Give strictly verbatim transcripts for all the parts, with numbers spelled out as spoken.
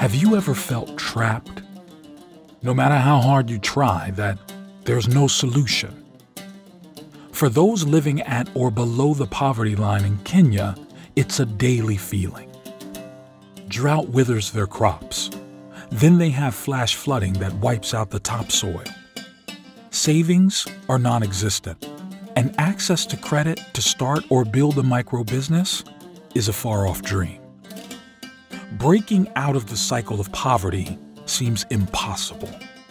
Have you ever felt trapped? No matter how hard you try, that there's no solution. For those living at or below the poverty line in Kenya, it's a daily feeling. Drought withers their crops. Then they have flash flooding that wipes out the topsoil. Savings are non-existent, and access to credit to start or build a micro-business is a far-off dream. Breaking out of the cycle of poverty seems impossible.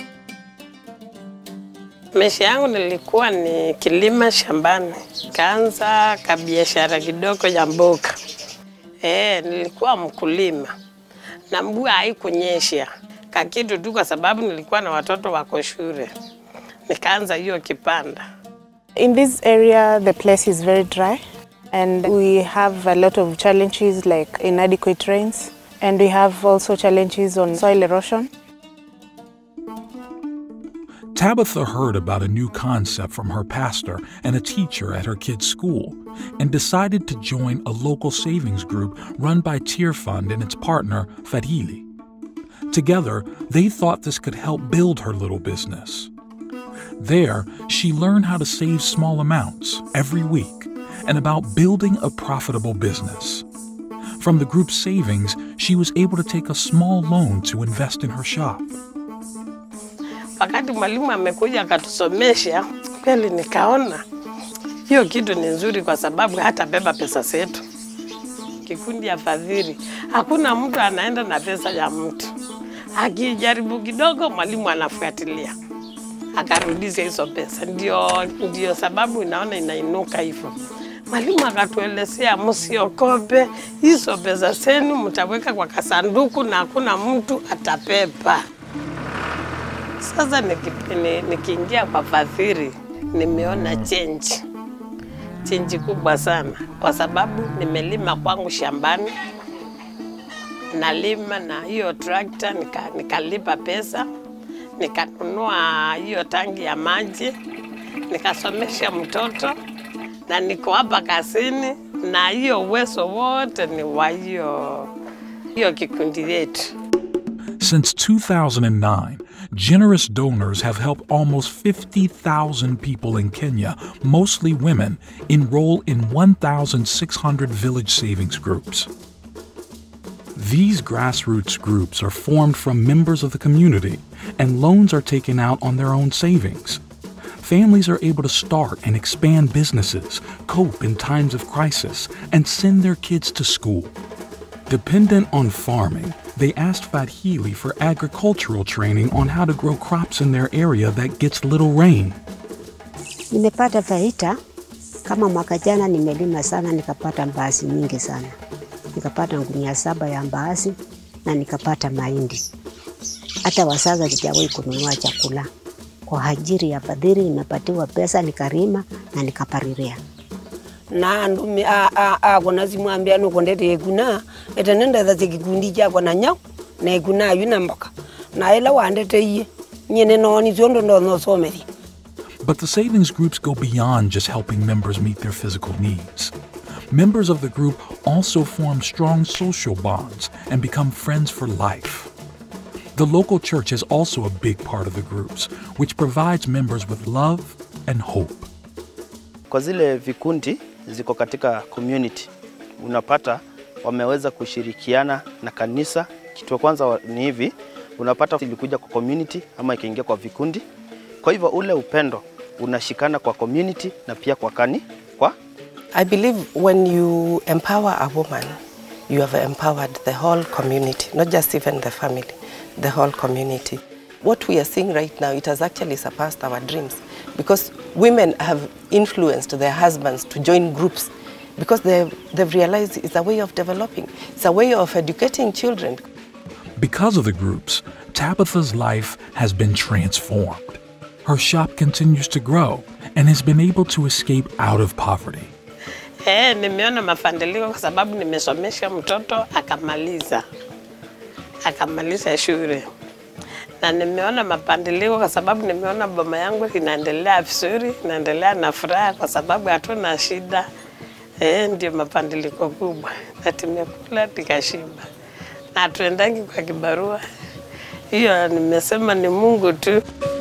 Maisha yangu nilikuwa ni kilima shambani. Kaanza kabiashara kidogo ya mboga. Eh, nilikuwa mkulima. Na mvua haikunyesha. Kakitu tu kwa sababu nilikuwa na watoto wako shule. Nikaanza hiyo kipanda. In this area, the place is very dry, and we have a lot of challenges like inadequate rains, and we have also challenges on soil erosion. Tabitha heard about a new concept from her pastor and a teacher at her kid's school and decided to join a local savings group run by Tear Fund and its partner, Fadhili. Together, they thought this could help build her little business. There, she learned how to save small amounts every week and about building a profitable business. From the group's savings, she was able to take a small loan to invest in her shop. Wakati mwalimu amekuja akatusomesha, kweli nikaona hiyo kitu ni nzuri kwa sababu hata beba pesa zetu. Kikundi ya Fadhili, hakuna mtu anaenda na pesa ya mtu. Akijaribu kidogo mwalimu anafuatilia. Akarudisha hizo pesa. Ndio ndio sababu inaona inainuka hivyo. Mwalimu akatuelezea msiokope, hizo pesa zenu mtaweka kwa kasanduku na hakuna mtu atapepa. Sasa nikiingia kwa Fadhili, nimeona change. Change kubwa sana kwa sababu nimelima kwangu shambani. Nalima na hiyo tractor nika, nikalipa pesa. Nikanunua hiyo tangi ya maji. Nikasomesha mtoto na niko hapa kazini na hiyo uwezo wote ni wa hiyo hiyo kikundi yetu. Since two thousand nine, generous donors have helped almost fifty thousand people in Kenya, mostly women, enroll in one thousand six hundred village savings groups. These grassroots groups are formed from members of the community, and loans are taken out on their own savings. Families are able to start and expand businesses, cope in times of crisis, and send their kids to school. Dependent on farming, they asked Fadhili for agricultural training on how to grow crops in their area that gets little rain. Nimepata faida kama mwaka jana nimelima sana nikapata mbaazi nyingi sana. Nikapata ngunia saba ya mbaazi na nikapata mahindi. Hata wasaza sijawahi kununua chakula. Kwa ajili ya Fadhili nimepatiwa pesa nikarima na nikapariria. Na ndumi a a a kona simwambia no kondete eguna etanenda za kikundi cha kona nyao na eguna yuna mboka na ela wandete iye nyene no ni zondo ndo no someri. But the savings groups go beyond just helping members meet their physical needs. Members of the group also form strong social bonds and become friends for life. The local church is also a big part of the groups, which provides members with love and hope. Kwa zile vikundi ziko katika community, unapata wameweza kushirikiana na kanisa. Kitu kwanza ni hivi, unapata ilikuja kwa community ama ikiingia kwa vikundi. Kwa hivyo ule upendo unashikana kwa community na pia kwa kani kwa. I believe when you empower a woman, you have empowered the whole community, not just even the family, the whole community. What we are seeing right now, it has actually surpassed our dreams because women have influenced their husbands to join groups because they've, they've realized it's a way of developing, it's a way of educating children. Because of the groups, Tabitha's life has been transformed. Her shop continues to grow and has been able to escape out of poverty. Eh, nimeona mafanikio kwa sababu nimesomesha mtoto akamaliza. Akamaliza shule. Na nimeona mapandeleo kwa sababu nimeona boma yangu inaendelea vizuri, inaendelea na furaha kwa sababu hatuna shida. Eh, ndio mapandeleo kubwa. Na tumekula tukashiba. na tuendangi kwa kibarua. Hiyo nimesema ni Mungu tu.